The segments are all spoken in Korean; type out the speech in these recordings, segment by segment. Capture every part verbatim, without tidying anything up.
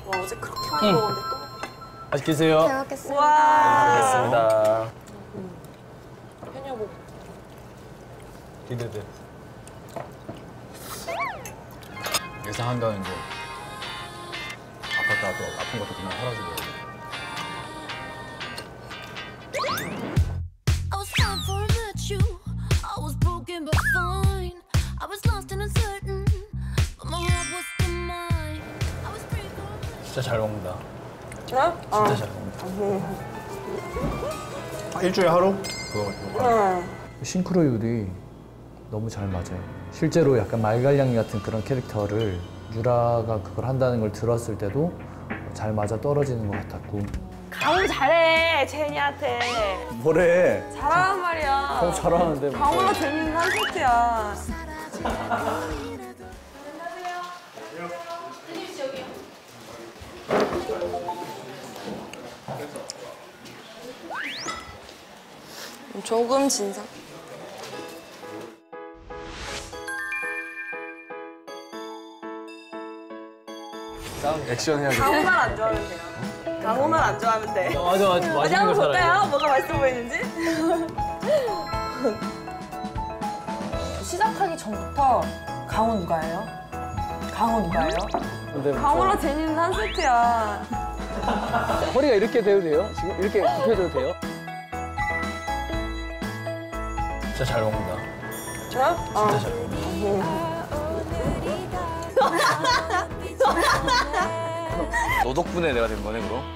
와, 어제 그렇게 많이 응. 먹었는데 또. 맛있게 드세요. 잘 먹겠습니다. 와. 잘 먹겠습니다. 편여보. 기대돼. 예상한다는 게 아팠다 또 아픈 것도 그냥 사라지고. 진짜 잘 먹는다. 어? 진짜 어. 잘 먹는다. 아, 일주일에 하루? 그거 응. 싱크로율이 너무 잘 맞아요. 실제로 약간 말갈량이 같은 그런 캐릭터를 유라가 그걸 한다는 걸 들었을 때도 잘 맞아 떨어지는 것 같았고. 강훈 잘해, 제니한테. 뭐래? 잘하란 말이야. 너무 잘하는데. 강훈아 재밌는 한 세트야. 조금 진상. 액션 해야 돼. 강훈만 안 좋아하면 돼요. 강훈만 안 좋아하면 돼. 어, 맞아, 맞아. 어디 맛있는 한번 거 볼까요? 살아요. 뭐가 맛있어 보이는지? 시작하기 전부터 강훈 누가예요? 강훈 누가예요? 근데 강훈아 제니는 한 세트야. 허리가 이렇게 돼도 돼요? 지금 이렇게 굽혀줘도 돼요? 진짜 잘 먹는다. 저요? 진짜 잘 먹는다. 너 덕분에 내가 된 거네, 그럼?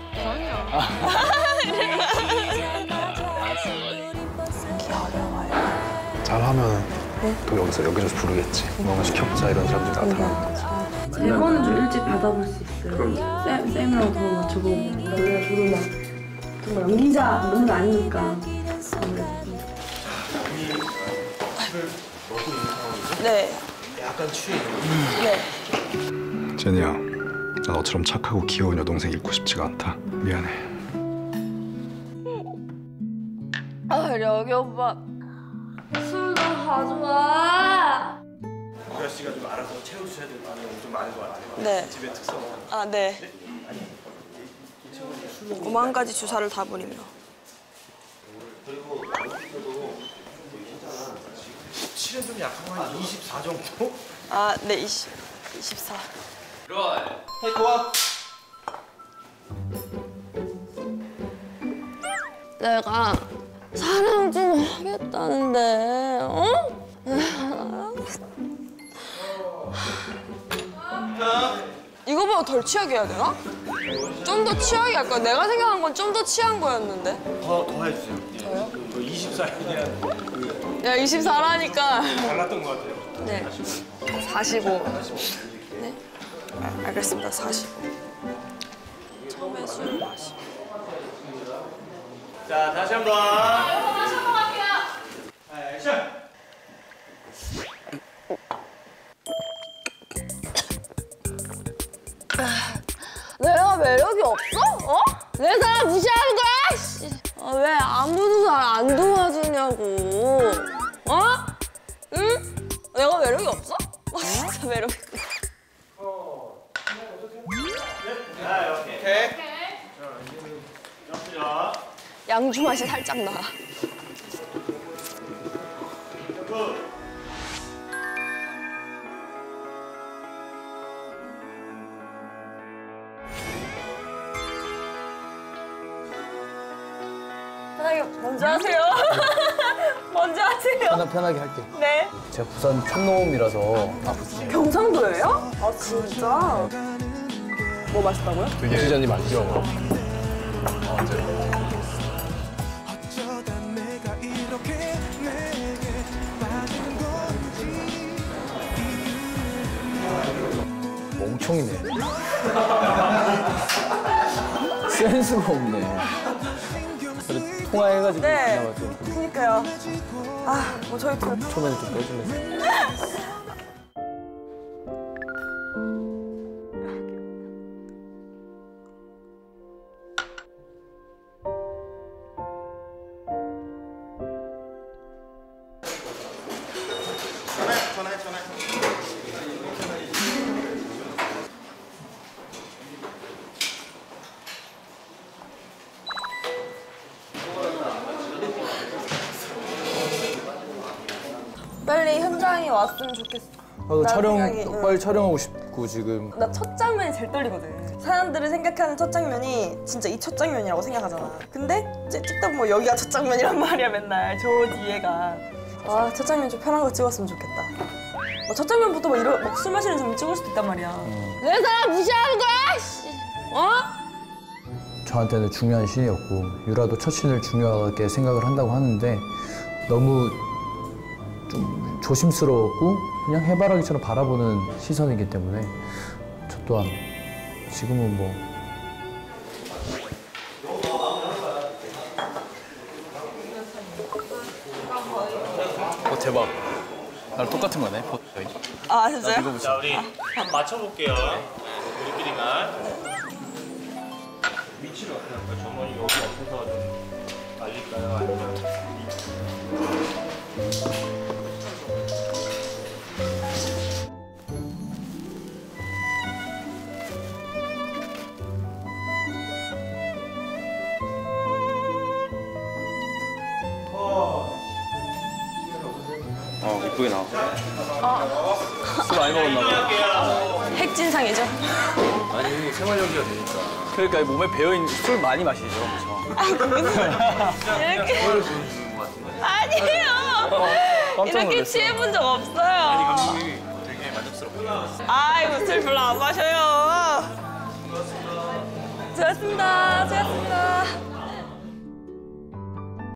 잘하면 또 여기서 여기저기서 부르겠지. 뭔가 시켜보자 이런 사람들이 나타나는 거지. 대본은 좀 일찍 받아볼 수 있어요. 쌤, 쌤이랑 더 맞춰보고. 원래 저도 막 정말 연기자 이런 거 아니니까. 아무래도. 네. 약간 취해. 네. 제니야, 나 너처럼 착하고 귀여운 여동생 잃고 싶지가 않다. 미안해. 아, 여기 오빠. 술 좀 가져와. 유라 씨가 좀 알아서 채워주셔야 될 부분이 좀 많은 것 같아요. 네. 집의 특성. 아, 네. 오만 가지 주사를 다 부리며. 그리고 실은 좀 약한 거 한 이십사 정도? 아, 네, 이십, 이십사. 테이크 원. 내가 사랑 좀 하겠다는데, 어? 이거보다 덜 취하게 해야 되나? 좀 더 취하게 할까? 내가 생각한 건 좀 더 취한 거였는데. 더, 더 해주세요. 저요? 그 이십사에 대한 그 야, 이십사라니까. 달랐던 것 같아요. 네. 사십오. 네? 아, 알겠습니다. 사십오. 처음에 술 마시고. 자, 다시 한 번. 다시 한 번 갈게요. 액션. 내가 매력이 없어? 어? 내 사람 무시하는 거야? 씨. 아, 왜 아무도 날 안 도와주냐고. 어? 응? 내가 매력이 없어? 아, 진짜 매력이 없어. 아, 오케이. 오케이. 오케이. 양주 맛이 살짝 나. 편하게 먼저 하세요. 먼저 하세요. 편하, 편하게 할게. 네. 제가 부산 촌놈이라서 아, 경상도예요? 아, 진짜? 뭐 맛있다고요? 되게 시전이 많죠. 어, 이제 멍청이네. 센스가 없네. 그래, 통화해가지고 네. 그나마 좀 그니까요. 아, 뭐 저희 둘. 초면에 좀 빼주면서. 전화해, 전화해, 전화해. 시간이 왔으면 좋겠어. 나도 나 촬영 생각이, 응. 빨리 촬영하고 싶고 지금. 나 첫 장면이 제일 떨리거든. 사람들이 생각하는 첫 장면이 진짜 이 첫 장면이라고 생각하잖아. 근데 찍- 찍다 보면 여기가 첫 장면이란 말이야 맨날. 저 뒤에가. 아, 첫 장면 좀 편한 거 찍었으면 좋겠다. 어, 첫 장면부터 막 이러 막 술 마시는 장면 찍을 수도 있단 말이야. 내 사람 무시하는 거야? 씨. 어? 저한테는 중요한 씬이었고 유라도 첫 씬을 중요하게 생각을 한다고 하는데 너무 좀 조심스러웠고 그냥 해바라기처럼 바라보는 시선이기 때문에 저 또한 지금은 뭐 어 대박. 나랑 똑같은 거네. 아, 진짜요? 자, 우리 한번 맞춰볼게요. 우리끼리만. 위치를 어떻게 할까요? 정원이 여기 옆에서 좀 알릴까요? 아니면 어 이쁘게 나와. 술 많이 먹었나 봐. 핵진상이죠? 아니 생활력이가 되니까. 그러니까 몸에 배어있는 술 많이 마시죠. 그렇죠? 이렇게. 아니에요. 깜짝 이렇게 놀랐어. 취해본 적 없어요. 감독님이 되게 만족스럽고. 아이고, 술 별로 안 마셔요. 수고하셨습니다. 수고하셨습니다.